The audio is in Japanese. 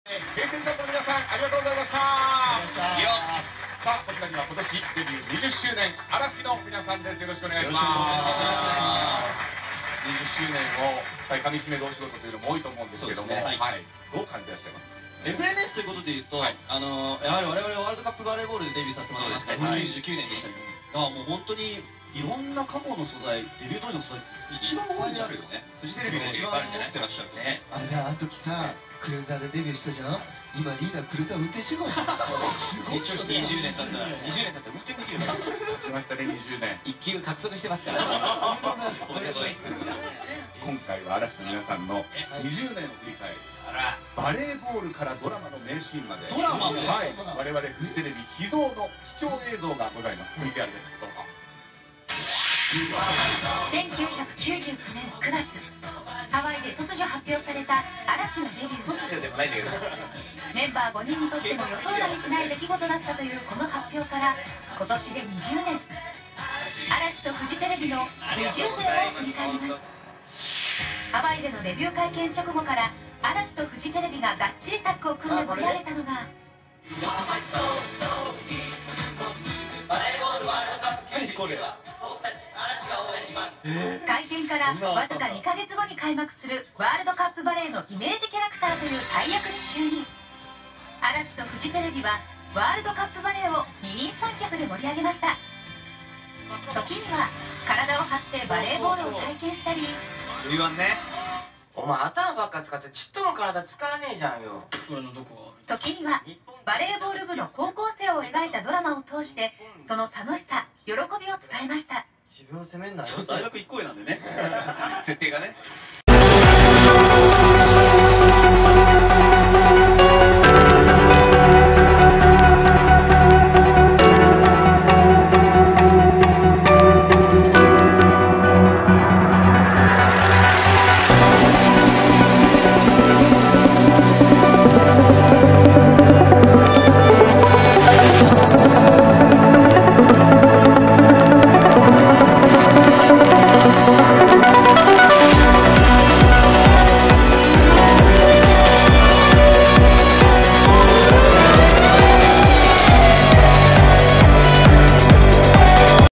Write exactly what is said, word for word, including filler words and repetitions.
平成ジャンプの皆さん、ありがとうございました。いいよ。さあ、こちらには今年デビューにじゅっしゅうねん、嵐の皆さんです。よろしくお願いします。にじゅっしゅうねんをかみしめるお仕事というのも多いと思うんですけども、はい、どう感じていらっしゃいますか。 エフエヌエス ということでいうと、あのやはり我々ワールドカップバレーボールでデビューさせてもらいましたきゅうじゅうきゅうねんでしたけど、だからもう本当にいろんな過去の素材、デビュー当時の素材一番多いんじゃないですかね。フジテレビが一番持ってらっしゃるね。 あれあの時さ、クルーザーでデビューしたじゃん。今リーダークルーザー運転してるの。すごい。 にじゅうねん経ったらにじゅうねん経ったら運転できるよ。 経ちましたね、にじゅうねん。 一級獲得してますから。 今回は嵐の皆さんのにじゅうねんを振り返り、バレーボールからドラマの名シーンまで、 ドラマもはい、我々フジテレビ秘蔵の貴重映像がございます。 ブイティーアール です。どうぞ。 せんきゅうひゃくきゅうじゅうきゅうねんくがつ、ハワイで突如発表された嵐のデビュー。 突如でもないんだけど、 メンバーごにんにとっても予想だにしない出来事だったというこの発表から今年でにじゅうねん、嵐とフジテレビのにじゅうねんを振り返ります。ハワイでのデビュー会見直後から嵐とフジテレビががっちりタッグを組んで盛り上げたのが開店からわずかにかげつごに開幕するワールドカップバレーのイメージキャラクターという大役に就任。嵐とフジテレビはワールドカップバレーを二人三脚で盛り上げました。時には体を張ってバレーボールを体験したり、 言わんね。 お前頭ばっか使ってちっとも体使わねえじゃんよ。 俺のどこ時にはバレーボール部の高校生を描いたドラマを通してその楽しさ、喜びを伝えました。 自分を責めんなよ。 大学一個上なんでね。設定がね。